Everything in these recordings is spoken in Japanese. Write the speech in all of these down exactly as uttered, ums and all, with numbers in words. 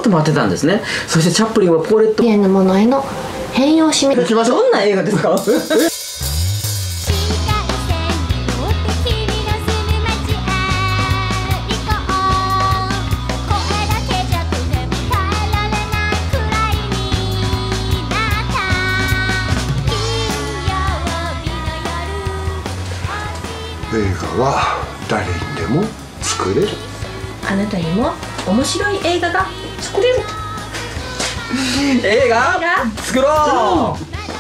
っと待ってたんですね。そしてチャップリンはポーレットのものへの変容しみ行きましょう。どんな映画ですか？ 映画は誰にでも作れる。 あなたにも面白い映画が作れる。 映画作ろうは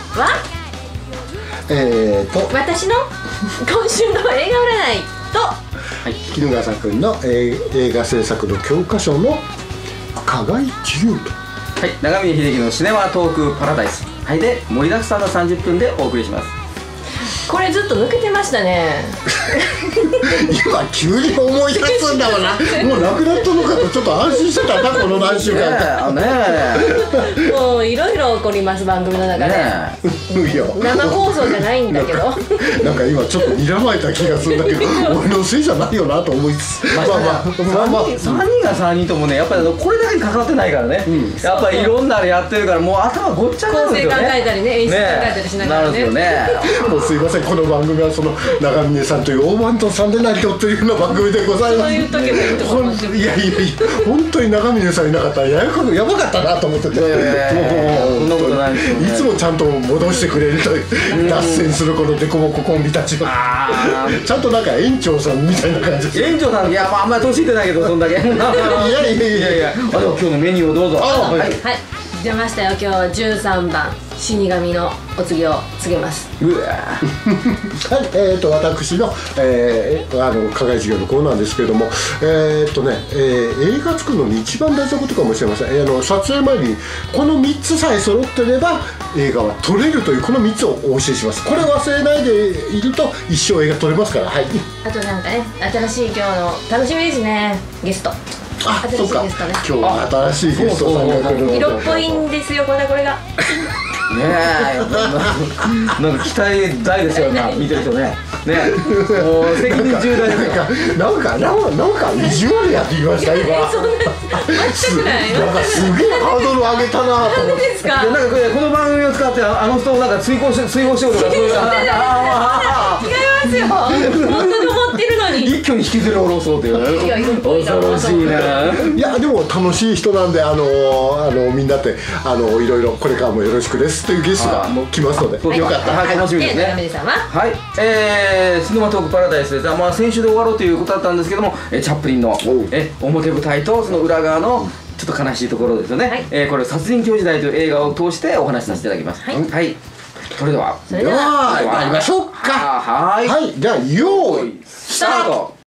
えーと私の今週の映画占いと、 はい、衣笠君の、えー、映画制作の教科書の課外授業と、 はい、長峰秀樹のシネマトークパラダイス、はい、で盛りだくさんのさんじゅっぷんでお送りします。 これずっと抜けてましたね。 今急に思い出すんだもんな。もうなくなったのかとちょっと安心してたな、この何週間か。 ねえもういろいろ起こります、番組の中で。 ねいや生放送じゃないんだけどなんか今ちょっと睨まれた気がするんだけど俺のせいじゃないよなと思いつつ、まあまあまあまあさんにんがさんにんともね、やっぱりこれだけに関わってないからね、やっぱりいろんなあれやってるから、もう頭ごっちゃになるんですよね。 構成考えたりね、演出考えたりしながらね。 なるんですよね。 もうすいません、この番組はその長峰さんという大番頭さんでないとというような番組でございます。 そういう時もいいと思いますよ。 いやいやいや、本当に長峰さんいなかったらややこやばかったなと思ってて、 そんなことないですよね。 いつもちゃんと戻してくれるという脱線するこのデコボココンビたちはちゃんとなんか園長さんみたいな感じで。 園長さん、いや、まああんまり年いってないけどそんだけ。いやいやいやいやいや、 あ、でも今日のメニューをどうぞ。 はいはい、出ましたよ。今日はじゅうさんばん死神のお告げを告げます。 うわはい、えーと私の、えー、あの課外授業のコーナーですけれども、えーとね、えー、映画作るのに一番大事なことかもしれません。えー、あの撮影前にこのみっつさえ揃ってれば映画は撮れるというこのみっつをお教えします。これ忘れないでいると一生映画撮れますから。はい。 あとなんかね、新しい今日の楽しみですね、ゲスト。 あ、 新しいゲストね。 今日は新しいゲストさんが来るので、 色っぽいんですよ、これこれが。 ねえ、なんか期待大ですよな、見てる人ね。ね、もう責任重大ですよ。 なんかなんかなんか意地悪やって言いました今。 そんな全くない。 なんかすげえハードル上げたなと思って。 何ですか。 いや、なんかこれこの番組を使ってあの人をなんか追放し追放しようとかそういう。 違いますよ。本当に思ってるのに。 一挙に引きずり下ろそうという。 いや、色っぽいな。 恐ろしいね。 いやでも楽しい人なんで、あのあのみんなってあのいろいろこれからもよろしくですというゲストがもう来ますので、よかった。 はい、楽しみですね。はい、えー、シネマトークパラダイスです。まあ先週で終わろうということだったんですけども、チャップリンのえ表舞台とその裏側のちょっと悲しいところですよね。はい、えー、これ殺人狂時代という映画を通してお話しさせていただきます。はい。はい、それでは。 それでは参りましょうか。 はい。 はい、じゃあ用意スタート。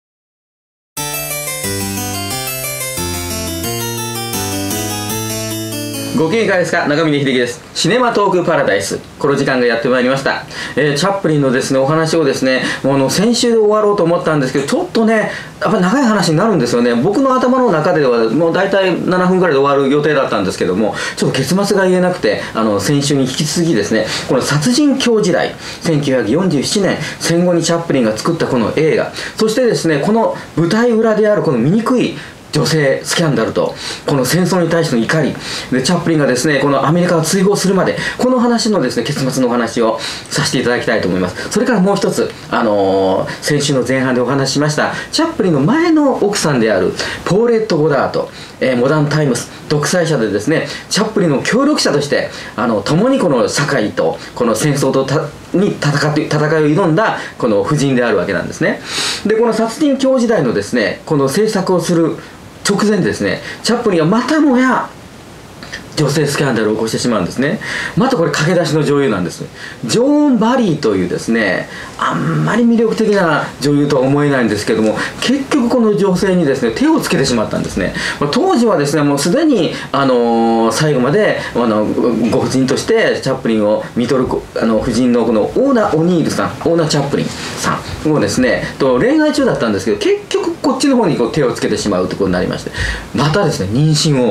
ご機嫌いかがですか。中峰秀樹です。シネマトークパラダイス、この時間がやってまいりました。えー、チャップリンのですねお話をですね、もうあの先週で終わろうと思ったんですけど、ちょっとねやっぱ長い話になるんですよね。僕の頭の中ではもう大体ななふんぐらいで終わる予定だったんですけども、ちょっと結末が言えなくて、あの先週に引き続きですね、この殺人狂時代せんきゅうひゃくよんじゅうななねん戦後にチャップリンが作ったこの映画、そしてですねこの舞台裏であるこの醜い女性スキャンダルとこの戦争に対しての怒りで、チャップリンがですねこのアメリカを追放するまで、この話のですね結末のお話をさせていただきたいと思います。それからもう一つ、あのー、先週の前半でお話ししましたチャップリンの前の奥さんであるポーレット・ゴダート、えー、モダンタイムス独裁者でですね、チャップリンの協力者としてあの共にこの社会とこの戦争とたに戦って戦いを挑んだこの夫人であるわけなんですね。でこの殺人狂時代のですねこの制作をする直前にですね、チャップリンはまたもや女性スキャンダルを起こしてしまうんですね。またこれ駆け出しの女優なんです。ジョーン・バリーというですねあんまり魅力的な女優とは思えないんですけども、結局この女性にですね手をつけてしまったんですね。当時はですねもうすでに、あのー、最後まであのご婦人としてチャップリンを見とるあの夫人のこのオーナ・オニールさん、オーナ・チャップリンさんをですねと恋愛中だったんですけど、結局こっちの方にこう手をつけてしまうということになりまして、またですね妊娠を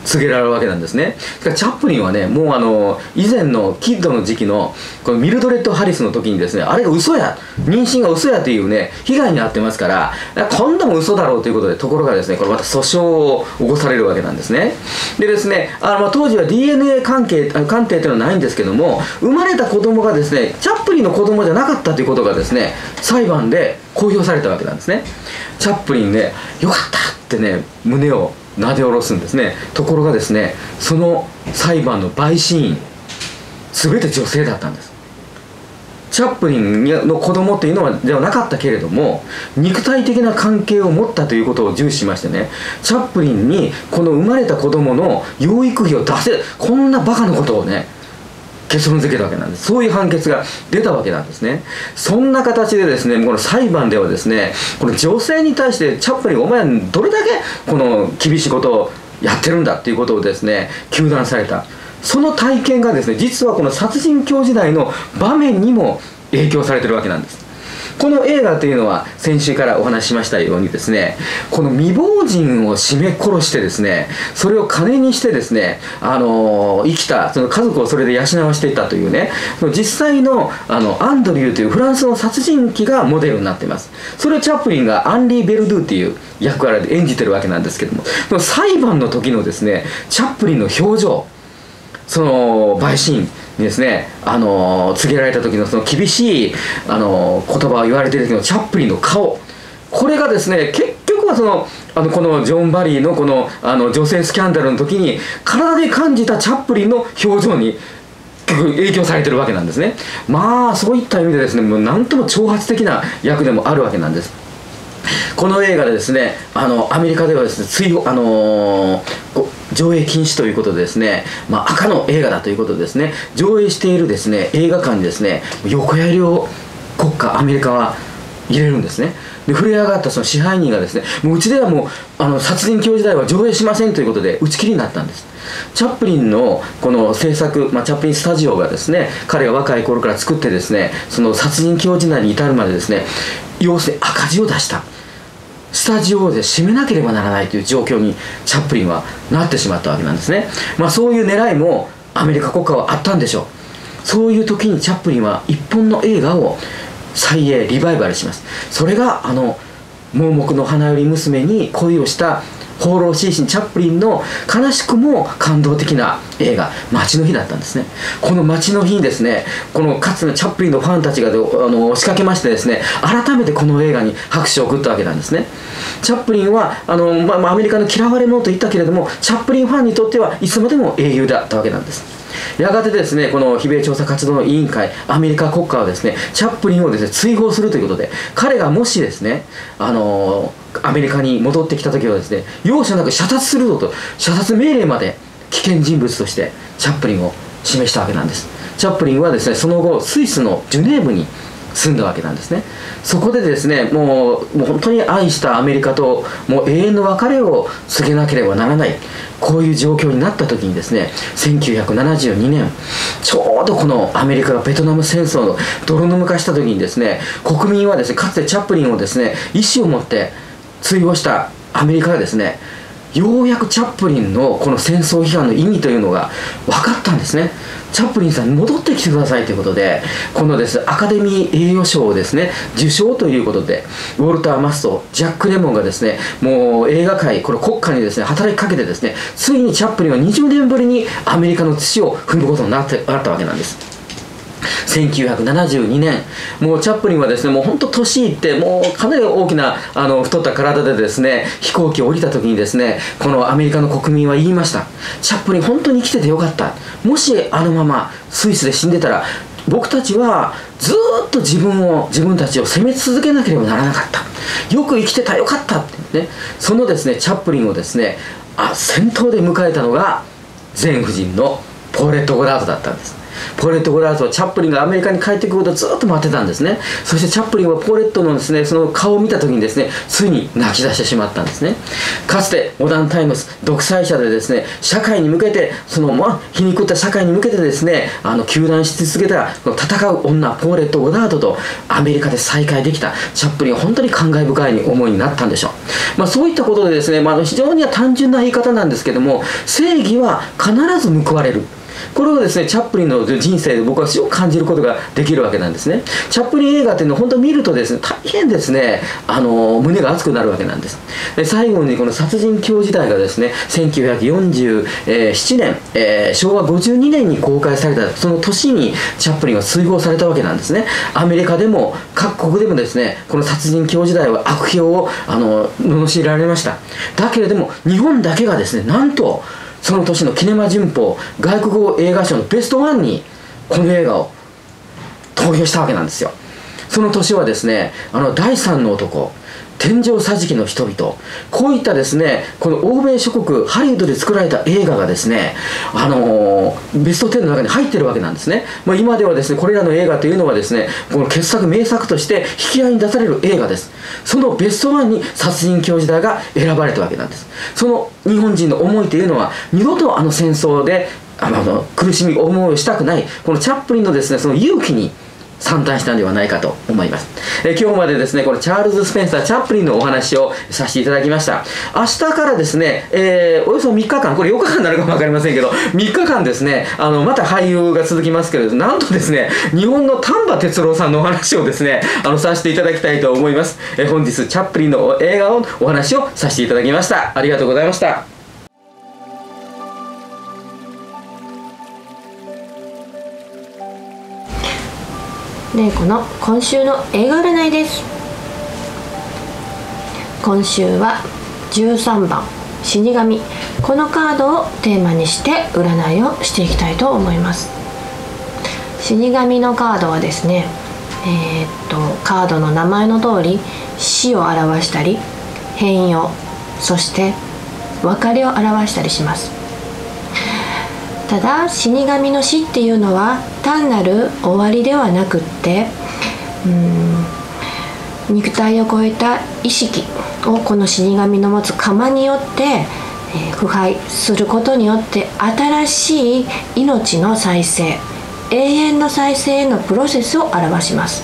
告げられるわけなんですね。だからチャップリンはね、もうあの以前のキッドの時期のこのミルドレッド・ハリスの時にですね、あれが嘘や、妊娠が嘘やというね被害に遭ってますから、今度も嘘だろうということで、ところがですね、これまた訴訟を起こされるわけなんですね。でですね、あのまあ当時は ディーエヌエー 関係鑑定というのはないんですけども、生まれた子供がですねチャップリンの子供じゃなかったということがですね裁判で公表されたわけなんですね。チャップリンね、よかったってね胸をなで下ろすんですね。ところがですね、その裁判の陪審員全て女性だったんです。チャップリンの子供っていうのはではなかったけれども、肉体的な関係を持ったということを重視しましてね、チャップリンにこの生まれた子供の養育費を出せ、こんなバカなことをね結論付けたわけなんです。そういう判決が出たわけなんですね。そんな形でですね、この裁判ではですね、この女性に対してチャップリン、お前どれだけこの厳しいことをやってるんだっていうことをですね糾弾された。その体験がですね、実はこの殺人狂時代の場面にも影響されてるわけなんです。この映画というのは先週からお話ししましたようにですね、この未亡人を絞め殺してですね、それを金にしてですね、あのー、生きたその家族をそれで養わしていたというね、実際のあのアンドリューというフランスの殺人鬼がモデルになっています。それをチャップリンがアンリー・ベルドゥっていう役割で演じてるわけなんですけども、その裁判の時のですねチャップリンの表情、その陪審にですね、あの告げられた時のその厳しい、あの言葉を言われている時のチャップリンの顔、これがですね結局はそのあのこのジョン・バリーのこのあの女性スキャンダルの時に体で感じたチャップリンの表情に結局影響されてるわけなんですね。まあそういった意味でですね、もう何とも挑発的な役でもあるわけなんです。この映画でですね、あのアメリカではですね追放、あのー、上映禁止ということでですね、まあ、赤の映画だということでですね、上映しているですね映画館にですね横やりを国家アメリカは入れるんですね。で触れ上がったその支配人がですね、もううちではもうあの殺人狂時代は上映しませんということで打ち切りになったんです。チャップリンのこの制作、まあ、チャップリンスタジオがですね、彼が若い頃から作ってですね、その殺人狂時代に至るまでですね、要するに赤字を出したスタジオで閉めなければならないという状況にチャップリンはなってしまったわけなんですね。まあそういう狙いもアメリカ国家はあったんでしょう。そういう時にチャップリンは一本の映画を再映リバイバルします。それがあの盲目の花より娘に恋をした放浪シーシン・チャップリンの悲しくも感動的な映画「街の日」だったんですね。この街の日にですね、このかつてのチャップリンのファンたちがあの押しかけましてですね、改めてこの映画に拍手を送ったわけなんですね。チャップリンはあの、まあ、アメリカの嫌われ者と言ったけれども、チャップリンファンにとってはいつまでも英雄だったわけなんです。やがてですね、この非米調査活動の委員会、アメリカ国家はですねチャップリンをですね追放するということで、彼がもしですねあのアメリカに戻ってきた時はですね、容赦なく射殺するぞと射殺命令まで危険人物としてチャップリンを示したわけなんです。チャップリンはですねその後スイスのジュネーブに住んだわけなんですね。そこでですね、もう、もう本当に愛したアメリカともう永遠の別れを告げなければならない、こういう状況になった時にですね、せんきゅうひゃくななじゅうにねん、ちょうどこのアメリカがベトナム戦争の泥沼化した時にですね、国民はですねかつてチャップリンをですね意思を持って追放したアメリカがですね、ようやくチャップリンのこの戦争批判の意味というのが分かったんですね。チャップリンさん戻ってきてくださいということで、このですアカデミー栄誉賞をですね受賞ということで、ウォルター・マスト、ジャック・レモンがですねもう映画界、これ国家にですね働きかけてですね、ついにチャップリンはにじゅうねんぶりにアメリカの土を踏むことになってなったわけなんです。せんきゅうひゃくななじゅうにねん、もうチャップリンはですねもう本当年いってもうかなり大きなあの太った体でですね飛行機を降りた時にですね、このアメリカの国民は言いました。チャップリン本当に生きててよかった。もしあのままスイスで死んでたら僕たちはずーっと自分を自分たちを責め続けなければならなかった。よく生きてたよかったってね、そのですねチャップリンをですねあ先頭で迎えたのが前夫人のポーレット・ゴダードだったんです。 ポーレット・ゴダードはチャップリンがアメリカに帰ってくることをずっと待ってたんですね。そしてチャップリンはポーレットのですね、その顔を見た時にですね、ついに泣き出してしまったんですね。かつてモダンタイムス独裁者でですね、社会に向けてその、まあ、皮肉った社会に向けてですね、あの糾弾し続けたこの戦う女ポーレット・ゴダードとアメリカで再会できたチャップリンは本当に感慨深い思いになったんでしょう。まあ、そういったことでですね、まあ、非常に単純な言い方なんですけども、正義は必ず報われる。これをですね、チャップリンの人生で僕は非常に感じることができるわけなんですね。チャップリン映画っていうのを本当に見るとですね、大変ですね、あの胸が熱くなるわけなんです。で最後にこの殺人狂時代がですね、せんきゅうひゃくよんじゅうななねん、えー、しょうわごじゅうにねんに公開されたその年にチャップリンは追放されたわけなんですね。アメリカでも各国でもですね、この殺人狂時代は悪評をあの罵られました。だけれども日本だけがですね、なんとその年のキネマ旬報外国語映画賞のベストワンにこの映画を投票したわけなんですよ。その年はですね、あの第三の男、天井桟敷の人々、こういったですね、この欧米諸国ハリウッドで作られた映画がですね、あのー、ベストじゅうの中に入ってるわけなんですね。まあ、今ではですね、これらの映画というのはですね、この傑作名作として引き合いに出される映画です。そのベストワンに殺人狂時代が選ばれたわけなんです。その日本人の思いというのは、二度とあの戦争であの苦しみ思いをしたくない、このチャップリンのですね、その勇気に賛嘆したんではないかと思います。え今日までですね、このチャールズ・スペンサー・チャップリンのお話をさせていただきました。明日からですね、えー、およそみっかかん、これよっかかんになるかも分かりませんけど、みっかかんですね、あのまた俳優が続きますけれど、なんとですね、日本の丹波哲郎さんのお話をですね、あのさせていただきたいと思います。え本日チャップリンの映画をお話をさせていただきました。ありがとうございました。 玲子の今週の映画占いです。今週はじゅうさんばん死神、このカードをテーマにして占いをしていきたいと思います。死神のカードはですね、えー、っとカードの名前の通り死を表したり変容、そして別れを表したりします。ただ死神の死っていうのは単なる終わりではなくって、うーん肉体を超えた意識をこの死神の持つ鎌によって、えー、腐敗することによって新しい命の再生、永遠の再生へのプロセスを表します。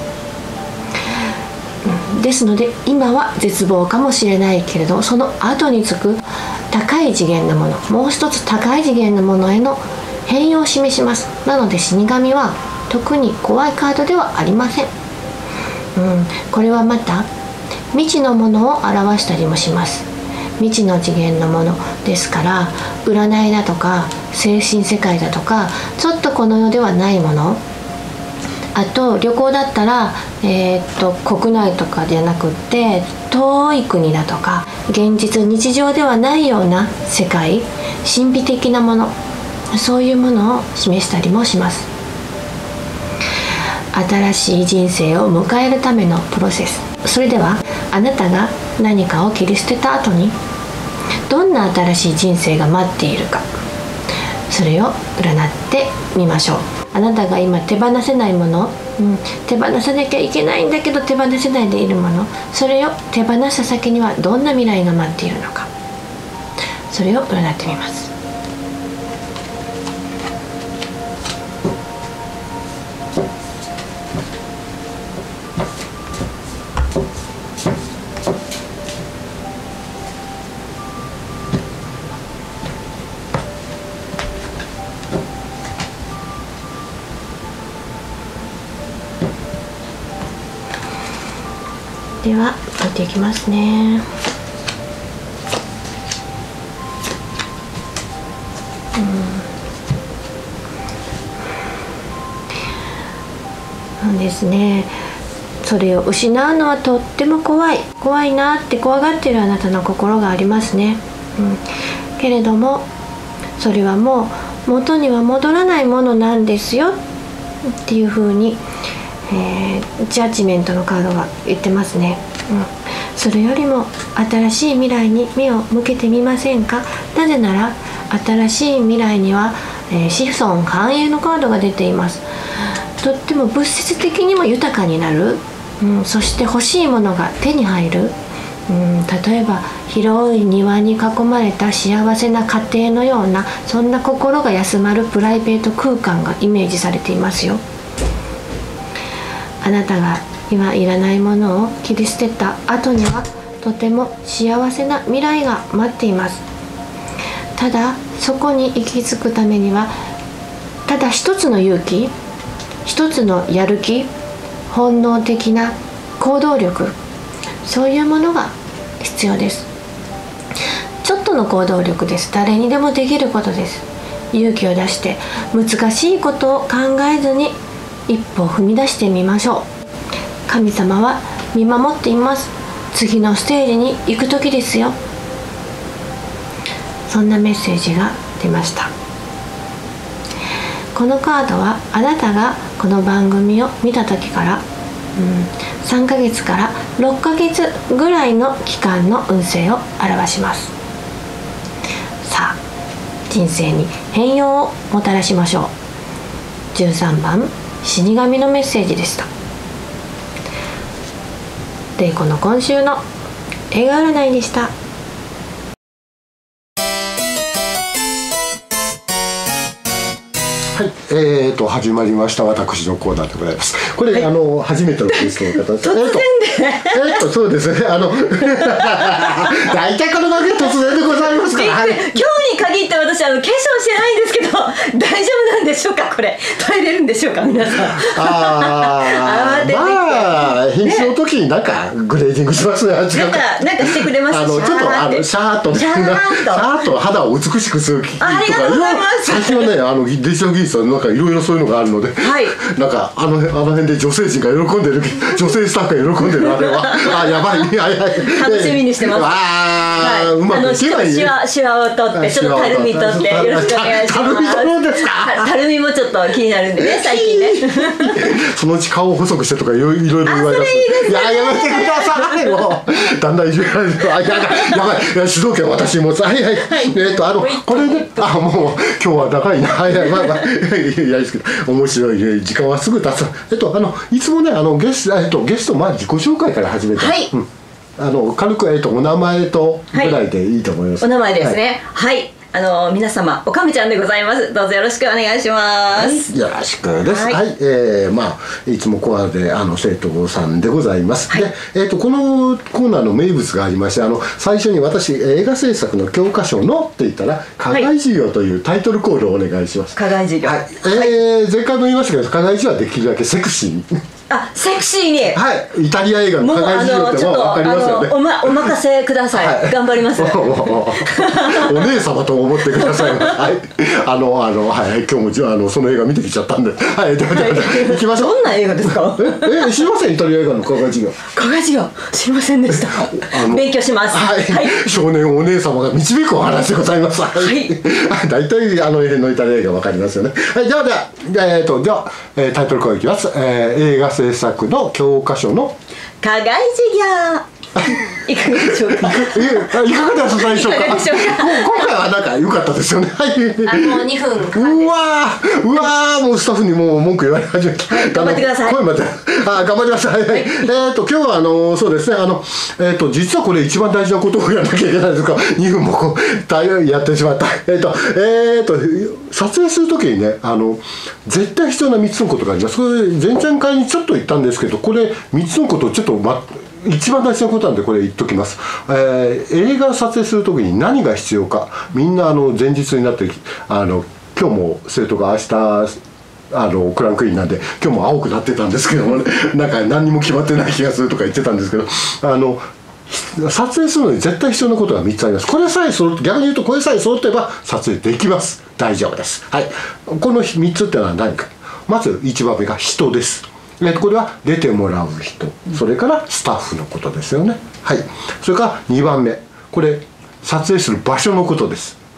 ですので今は絶望かもしれないけれど、その後につく高い次元のもの、もう一つ高い次元のものへの変容を示します。なので死神は特に怖いカードではありません。うん、これはまた未知のものを表したりもします。未知の次元のものですから、占いだとか精神世界だとかちょっとこの世ではないもの、あと旅行だったら、えー、っと国内とかじゃなくって遠い国だとか現実日常ではないような世界、神秘的なもの、そういうものを示したりもします。新しい人生を迎えるためのプロセス。それではあなたが何かを切り捨てた後にどんな新しい人生が待っているか、それを占ってみましょう。あなたが今手放せないもの、うん、手放さなきゃいけないんだけど手放せないでいるもの、それを手放した先にはどんな未来が待っているのか、それを占ってみます。では取っていきますね。うん、そうですね。それを失うのはとっても怖い怖いなって怖がっているあなたの心がありますね。うん、けれどもそれはもう元には戻らないものなんですよっていうふうに、えー、ジャッジメントのカードが言ってますね。うん、それよりも新しい未来に目を向けてみませんか。なぜなら新しい未来には、 えー、子孫繁栄のカードが出ています。とっても物質的にも豊かになる、うん、そして欲しいものが手に入る、うん、例えば広い庭に囲まれた幸せな家庭のような、そんな心が休まるプライベート空間がイメージされていますよ。あなたが今いらないものを切り捨てた後にはとても幸せな未来が待っています。ただそこに行き着くためには、ただ一つの勇気、一つのやる気、本能的な行動力、そういうものが必要です。ちょっとの行動力です。誰にでもできることです。勇気を出して難しいことを考えずに一歩を踏み出してみましょう。神様は見守っています。次のステージに行く時ですよ。そんなメッセージが出ました。このカードはあなたがこの番組を見た時から、うん、さんかげつからろっかげつぐらいの期間の運勢を表します。さあ、人生に変容をもたらしましょう。じゅうさんばん死神のメッセージでした。で、この今週の映画占いでした。 はい、えーと始まりました私のコーナーでございます。これ、はい、あの初めてのゲストの方です。 突然で、 えっとそうですね。あの大体この番組突然でございますから。はい、 今日に限って私あの化粧してないんですけど大丈夫なんでしょうか。これ耐えれるんでしょうか皆さん。 ああ、まあ編集の時になんかグレーディングしますね。なんかなんかしてくれます。 あのちょっとあのシャーっとシャーっと肌を美しくするとか。 ありがとうございます。 最近はね、あのデジタル技術はなんかいろいろそういうのがあるので、はい、なんかあのあの辺で女性陣が喜んでる、女性スタッフが喜んでるあれはあ、やばい、はいはい、楽しみにしてます。ああ、うまくいけないね。シワシワを取ってちょっとたるみ取ってよろしくお願いします。たるみ取るんですか。たるみもちょっと気になるんでね最近ね。そのうち顔を細くしてとかいろいろ言われます。いややめてください。もうだんだんいじめられる。あ、やばいやばい、主導権私持つ。はいはい。えっとあのこれね、あ、もう今日は長いな。はいはい、まあまあいやですけど面白いね。時間はすぐ経つ。えっとあのいつもね、あのゲストえっとゲストまあ自己紹介から始めた。はい。うん、あの軽くえっとお名前とぐらいでいいと思います。はい、お名前ですね。はい。はい、あの皆様おかみちゃんでございます。どうぞよろしくお願いします。はい、よろしくです。はい、はい、えー、まあいつもコアであの生徒さんでございます。はい、でえっ、ー、とこのコーナーの名物がありまして、あの最初に私映画制作の教科書のって言ったら課外授業というタイトルコールをお願いします。課外授業。はい。えー、前回も言いましたけど課外授業はできるだけセクシーに。あ、セクシーに。はい。イタリア映画の課外授業ってもう分かりますよね。おまお任せください。はい、頑張ります。お姉様と思ってください。はい。あのあのはい今日もあのその映画見てきちゃったんで、はい。ではでは行きましょう。どんな映画ですか。ええ、知りませんイタリア映画の課外授業。課外授業知りませんでした。勉強します。はい。少年お姉様が導くお話でございます。はい。大体あの辺のイタリア映画分かりますよね。はい。ではではえっとではタイトルコールいきます。映画制作の教科書の課外授業。いかがでしょうか。いかがでしょうか。今回はなんか良かったですよね。はい。あ、もうにふん。うわー、うわー、もうスタッフにもう文句言われ始めた。頑張ってください。声まで。あ、頑張りました。はいはい。えっと今日はあのそうですね、あのえっと実はこれ一番大事なことをやらなきゃいけないんですが、にふんもこうやってしまった。えっとえっと撮影するときにね、あの絶対必要なみっつのことがあります。これ前々回にちょっと言ったんですけど、これみっつのことをちょっとま一番大事なことなんでこれ言っときます。えー、映画を撮影する時に何が必要か、みんなあの前日になってあの今日も生徒が明日あのクランクインなんで今日も青くなってたんですけどもね、なんか何にも決まってない気がするとか言ってたんですけど、あの撮影するのに絶対必要なことがみっつあります。これさえ揃って、逆に言うとこれさえ揃ってれば撮影できます。大丈夫です。はい。このみっつってのは何か。まずいちばんめが人です。これは出てもらう人、それからスタッフのことですよね。はい。それからにばんめ、これ撮影する場所のことです。はい。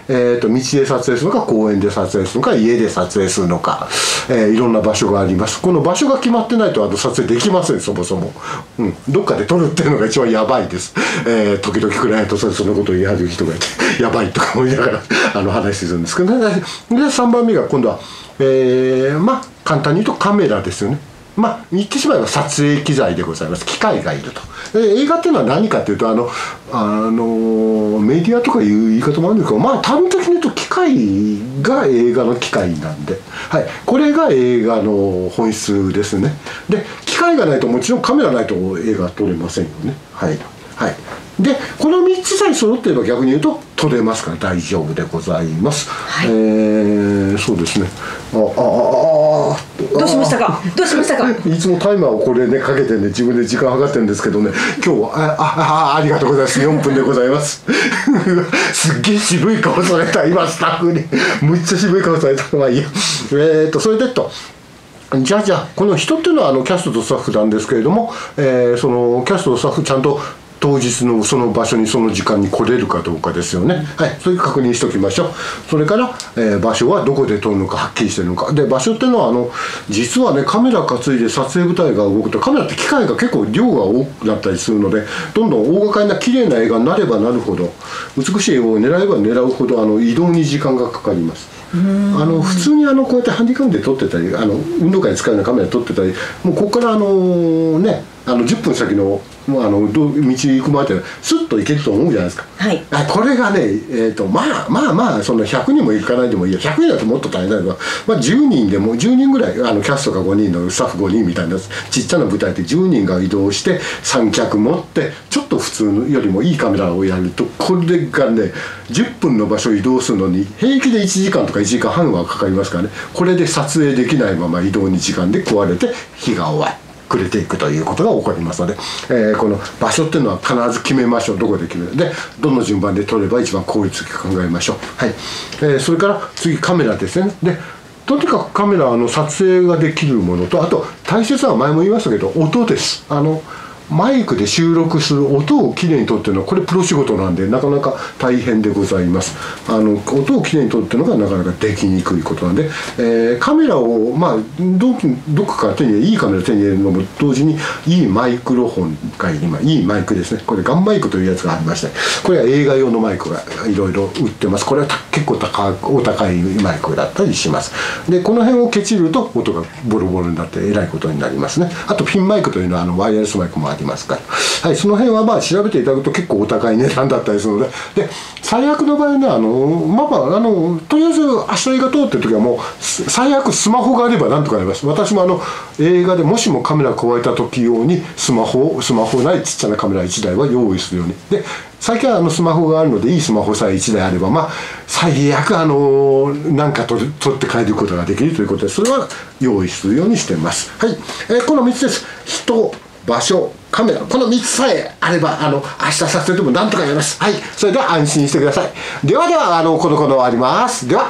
えー、と道で撮影するのか公園で撮影するのか家で撮影するのか、えー、いろんな場所があります。この場所が決まってないとあの撮影できません、そもそも、うん、どっかで撮るっていうのが一番やばいです。えー、時々クライアントさんそんなことを言い始める人がいてやばいとか思いながらあの話するんですけどね。でさんばんめが今度は、えー、まあ簡単に言うとカメラですよね。まあ言ってしまえば撮影機材でございます。機械がいると。映画っていうのは何かっていうとあのあのメディアとかいう言い方もあるんですけど、まあ端的に言うと機械が映画の機械なんで、はい、これが映画の本質ですね。で機械がないともちろんカメラないと映画撮れませんよね。はいはい。でこのみっつさえ揃っていれば逆に言うと撮れますから大丈夫でございます。はい、えー、そうですね。ああああどうしましたか。どうしましたか。 いつもタイマーをこれねかけてね自分で時間計ってるんですけどね、今日はあああありがとうございます。よんぷんでございます。すっげえ渋い顔された今スタッフにむっちゃ渋い顔された。まあいいや。えーとそれでと。じゃあじゃあこの人っていうのはあのキャストとスタッフなんですけれども、えー、そのキャストとスタッフちゃんと当日のその場所にその時間に来れるかどうかですよね。はい、それ確認しておきましょう。それから、えー、場所はどこで撮るのかはっきりしてるのか。で場所っていうのはあの実はねカメラ担いで撮影部隊が動くとカメラって機械が結構量が多くなったりするのでどんどん大掛かりな綺麗な映画になればなるほど美しい映画を狙えば狙うほどあの移動に時間がかかります。あの普通にあのこうやってハンディカムで撮ってたりあの運動会で使うようなカメラで撮ってたりもうここからあのねあのじゅっぷん先のもうあの道行く前ってスッと行けると思うじゃないですか。 はい、 あこれがね、えー、とまあまあまあそのひゃくにんも行かないでもいいやひゃくにんだともっと大変だけど、まあ、じゅうにんでもじゅうにんぐらいあのキャストがごにんのスタッフごにんみたいなちっちゃな舞台でじゅうにんが移動して三脚持ってちょっと普通よりもいいカメラをやるとこれがねじゅっぷんの場所を移動するのに平気でいちじかんとかいちじかんはんはかかりますからね。これで撮影できないまま移動に時間で壊れて日が終わるくれていくということが起こりますので、えー、この場所っていうのは必ず決めましょう。どこで決めるでどの順番で撮れば一番効率的か考えましょう。はい、えー、それから次カメラですね。でとにかくカメラの撮影ができるものとあと大切なのは前も言いましたけど音です。あのマイクで収録する音をきれいに撮ってるのはこれプロ仕事なんでなかなか大変でございます。あの音をきれいに撮るっていうのがなかなかできにくいことなんで、えー、カメラをまあ ど, どっかから手に入れいいカメラ手に入れるのも同時にいいマイクロフォンが今いいマイクですね。これガンマイクというやつがありましてこれは映画用のマイクがいろいろ売ってます。これは結構高お高いマイクだったりします。でこの辺をケチると音がボロボロになってえらいことになりますね。あとピンマイクというのはあのワイヤレスマイクもありますから、はい、その辺はまあ調べていただくと結構お高い値段だったりするので、で最悪の場合ねあのまあまああのとりあえず明日映画撮ってる時はもう最悪スマホがあればなんとかなります。私もあの映画でもしもカメラ壊れた時用にスマホスマホないちっちゃなカメラいちだいは用意するように。で最近はあのスマホがあるのでいいスマホさえいちだいあればまあ最悪あのなんか撮って帰ることができるということでそれは用意するようにしてます。はい、えー、このみっつです。人場所カメラこのみっつさえあればあの明日撮影でもなんとかやります。はい、それでは安心してください。ではではあのこのコーナー終わります。では。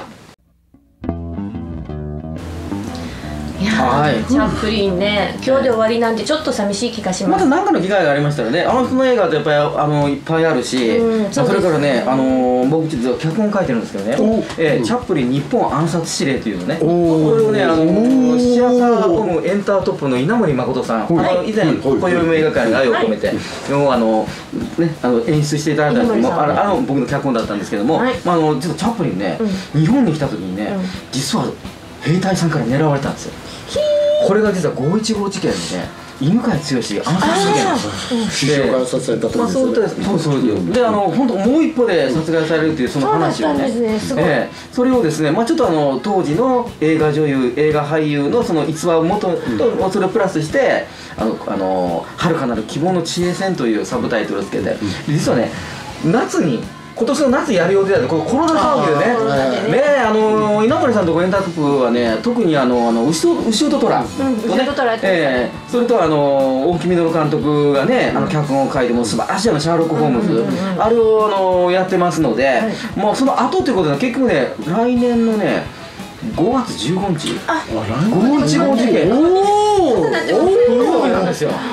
はい、チャップリンね今日で終わりなんでちょっと寂しい気がします。 また何かの機会がありましたらねあの人の映画ってやっぱりあのいっぱいあるし、うん そ, それからねあの僕実は脚本書いてるんですけどね、えー、チャップリン日本暗殺指令というのねこれをねあのシアターオムエンタートップの稲森誠さん、はい、あの以前こよいも映画館に愛を込めて、はい、あのねあの演出していただいたんですけどもあのあの僕の脚本だったんですけども、はい、まああの実はチャップリンね、うん、日本に来た時にね、うん、実は兵隊さんから狙われたんですよ。これが実はごいちご事件でね犬飼剛暗殺事件なんですよ。 首相が殺された時ですよね。 そうそうであの本当もう一歩で殺害されるっていうその話をね、えー、それをですねまあちょっとあの当時の映画女優映画俳優のその逸話をもととそれをプラスしてあのあの遥かなる希望の地平線というサブタイトルをつけて実はね夏に今年の夏やる予定だってこのコロナ騒ぎでねねえあの稲森さんとごエンタートップはね特にあのあの牛と牛と虎とねえそれとあの大木実監督がねあの脚本を書いても素晴らしいあのシャーロック・ホームズあれをあのやってますのでもうその後ということで結局ね来年のねごがつじゅうごにちごいちご事件おおおおなんですよ。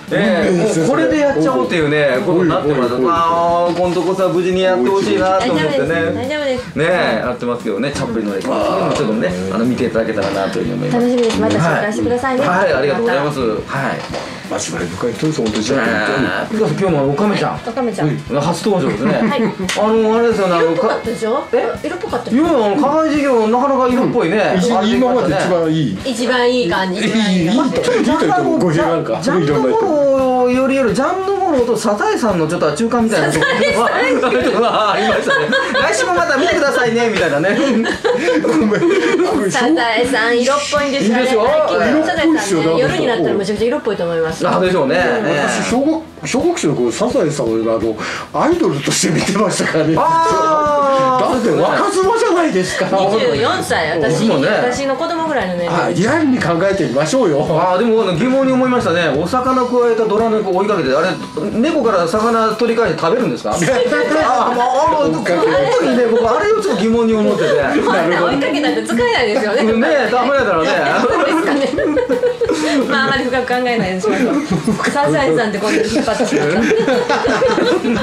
ええ、もうこれでやっちゃおうっていうねことになってます。ああ、今度こそは無事にやってほしいなと思ってね。 大丈夫です。 ねえ、やってますけどね、チャップリンのですね、ちょっとね、あの見ていただけたらなというふうに思います。 楽しみです。また紹介してくださいね。 はい、ありがとうございます。はい。 味わい深い人です本当に。 今日もおかめちゃん。 おかめちゃん。 初登場ですね。 はい。 あのあれですよね、あの色っぽかったでしょ？え、色っぽかった。 いや、課外授業なかなか色っぽいね。 今まで一番いい。 一番いい感じ。 いいいいと言うと語弊があるか。 ジャンドモロよりよりジャンドモロとサザエさんのちょっと中間みたいなところがありましたね。来週もまた見てくださいねみたいなね。 サザエさん色っぽいんですよね。サザエさんね、夜になったらめちゃくちゃ色っぽいと思います。 あ、でしょうね。 私小学小学生の頃サザエさんをあのアイドルとして見てましたからね。だって若妻じゃないですか。 にじゅうよんさい、私私の子供ぐらいの年齢。 リアルに考えてみましょうよ。 ああ、でも疑問に思いましたね。お魚くわえたドラ猫を追いかけて、あれ猫から魚取り返して食べるんですか？ああ、まあ、あの時ね、僕あれをちょっと疑問に思ってて。 追いかけたって使えないですよね。 ねえ、ダメだからね。 まああまり深く考えないでしょう。サザエさんってこんなに引っ張ってしまった。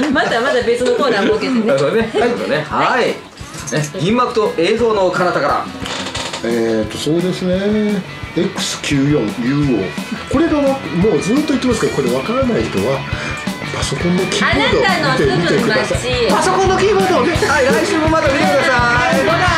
またまた別のコーナー設けてね。 そうね。はい。銀幕と映像の彼方から。 えっとそうですね。エックスきゅうじゅうよんユーオー これがもうずっと言ってますけど、これわからない人はパソコンのキーボードを見てみてください。 パソコンのキーボードをね。はい、来週もまた見てください。バイバイ。